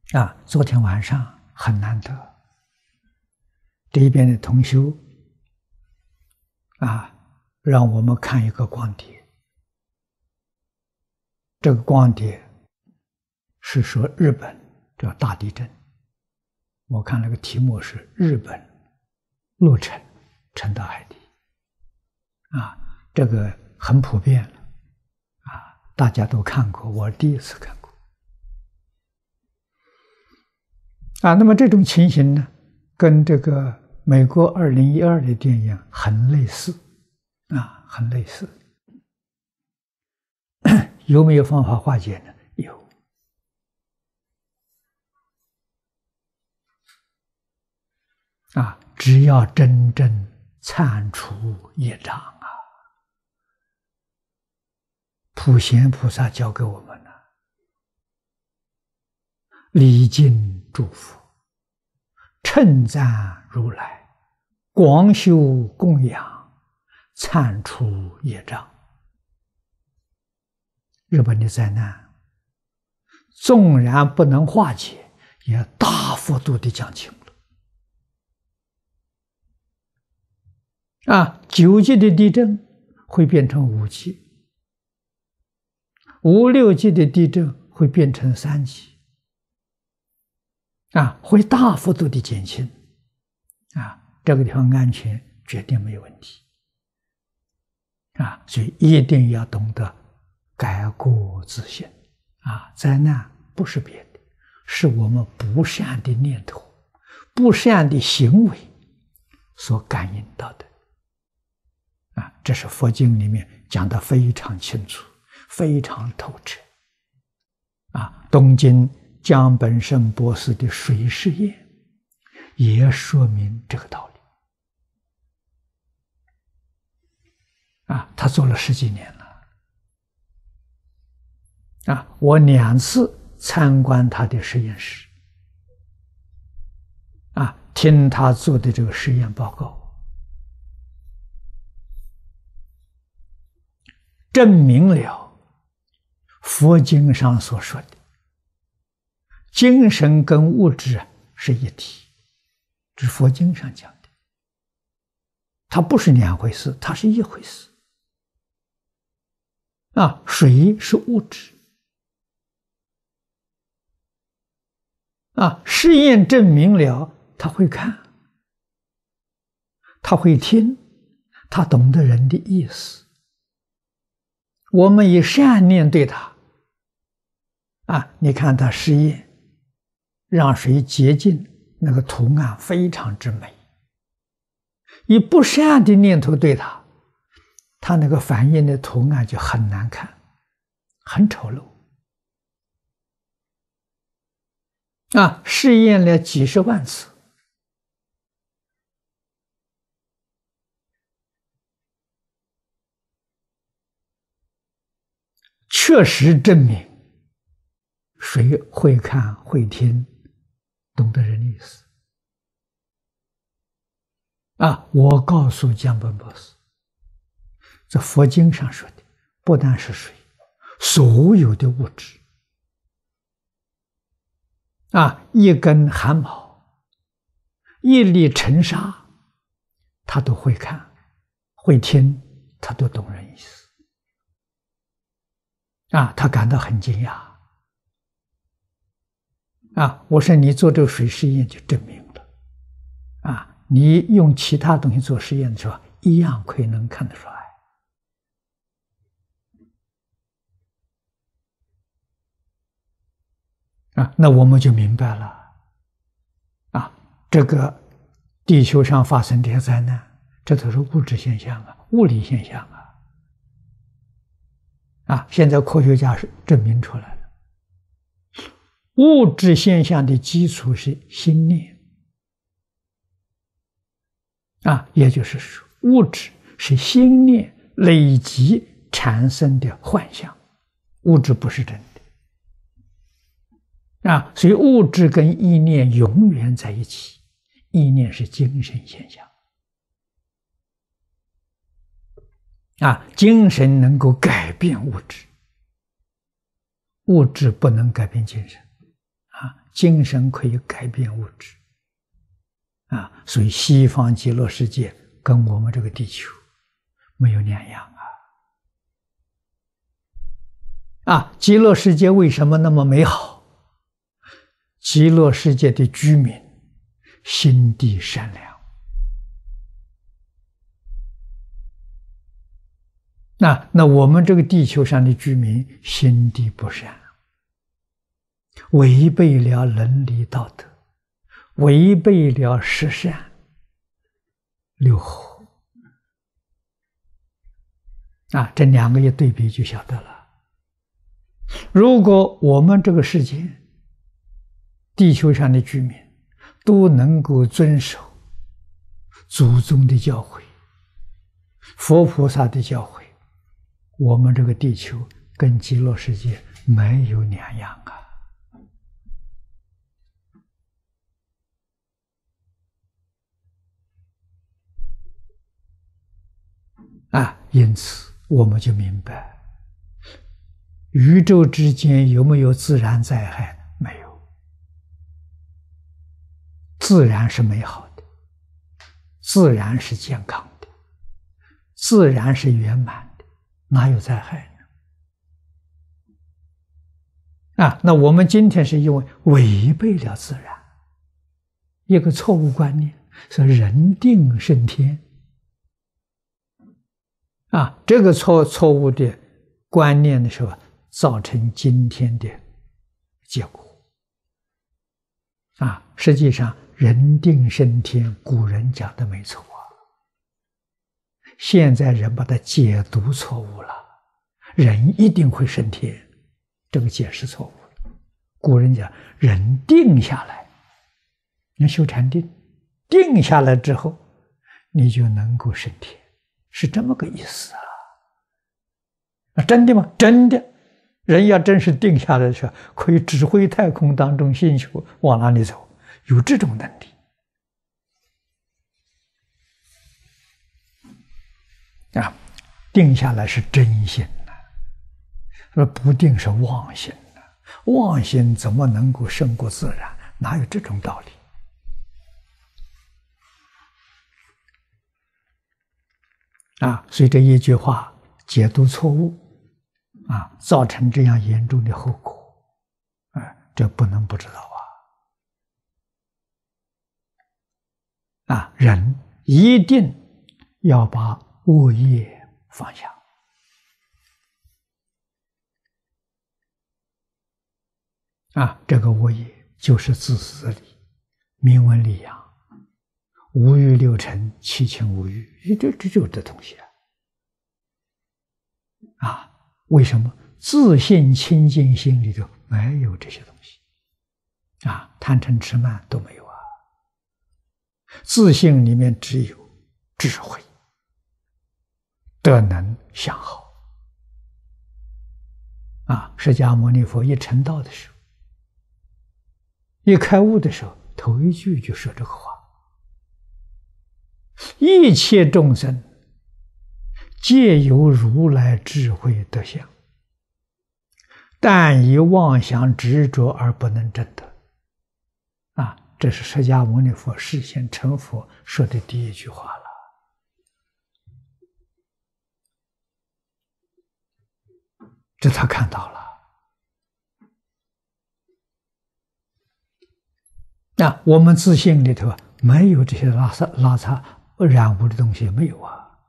昨天晚上很难得，这边的同修让我们看一个光碟。这个光碟是说日本这大地震，我看那个题目是日本陆沉沉到海底，这个很普遍了，大家都看过，我第一次看过。那么这种情形呢，跟这个美国2012的电影很类似，很类似。有没有方法化解呢？有。只要真正铲除业障普贤菩萨教给我们了，礼敬祝福，称赞如来，广修供养，铲除业障。日本的灾难纵然不能化解，也大幅度的降轻了。9级的地震会变成5级，5、6级的地震会变成3级，会大幅度的减轻。这个地方安全决定没有问题。所以一定要懂得改过自新。灾难不是别的，是我们不善的念头、不善的行为所感应到的。这是佛经里面讲得非常清楚，非常透彻。东京江本胜博士的水试验也说明这个道理。他做了10几年了。我2次参观他的实验室，听他做的这个实验报告，证明了佛经上所说的精神跟物质是一体，这是佛经上讲的，它不是2回事，它是一回事。水是物质。实验证明了他会看，他会听，他懂得人的意思。我们以善念对他，你看他实验让水洁净，那个图案非常之美。以不善的念头对他，他那个反应的图案就很难看，很丑陋。试验了几十万次，确实证明谁会看会听，懂得人的意思。我告诉江本博士，这佛经上说的不但是水，所有的物质一根汗毛，一粒尘沙，他都会看会听，他都懂人意思。他感到很惊讶。我说你做这个水实验就证明了。你用其他东西做实验的时候，一样可以能看得出来。那我们就明白了。这个地球上发生这些灾难，这都是物质现象物理现象现在科学家是证明出来了，物质现象的基础是心念。也就是说，物质是心念累积产生的幻象，物质不是真的。所以物质跟意念永远在一起，意念是精神现象。精神能够改变物质，物质不能改变精神。 精神可以改变物质所以西方极乐世界跟我们这个地球没有两样极乐世界为什么那么美好？极乐世界的居民心地善良。那我们这个地球上的居民心地不善，违背了伦理道德，违背了十善六和这两个一对比就晓得了。如果我们这个世界地球上的居民都能够遵守祖宗的教诲、佛菩萨的教诲，我们这个地球跟极乐世界没有两样因此我们就明白，宇宙之间有没有自然灾害？没有。自然是美好的，自然是健康的，自然是圆满的，哪有灾害呢？那我们今天是因为违背了自然，一个错误观念，是人定胜天这个错误的观念的时候，造成今天的结果实际上人定胜天，古人讲的没错现在人把它解读错误了，人一定会升天，这个解释错误了。古人讲人定下来，你修禅定，定下来之后你就能够升天，是这么个意思真的吗？真的，人要真是定下来的时候，可以指挥太空当中星球往哪里走，有这种能力定下来是真心不定是妄心妄心怎么能够胜过自然？哪有这种道理所以这一句话解读错误造成这样严重的后果这不能不知道人一定要把恶业放下这个恶业就是自私利、名闻利养、五欲六尘、七情五欲，这就是这东西为什么自信清净心里头没有这些东西贪嗔痴慢都没有自信里面只有智慧、德能、相好释迦牟尼佛一成道的时候，一开悟的时候，头一句就说这个话：一切众生皆有如来智慧德相，但以妄想执着而不能证得。这是释迦牟尼佛示现成佛说的第一句话了。这他看到了。我们自信里头没有这些拉杂染污的东西，没有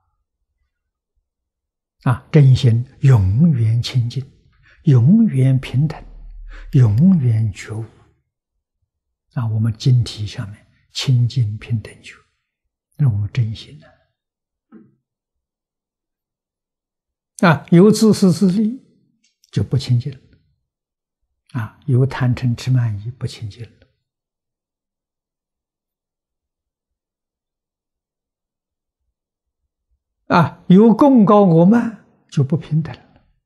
真心永远清净，永远平等，永远觉悟。我们经题上面清净平等觉，那我们真心有自私自利就不清净了有贪嗔痴慢疑不清净了有贡高我慢就不平等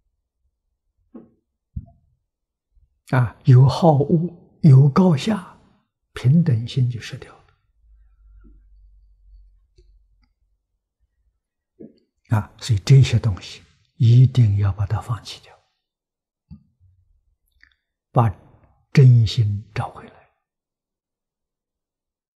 了有好恶有高下，平等心就失掉了所以这些东西一定要把它放弃掉，把真心找回。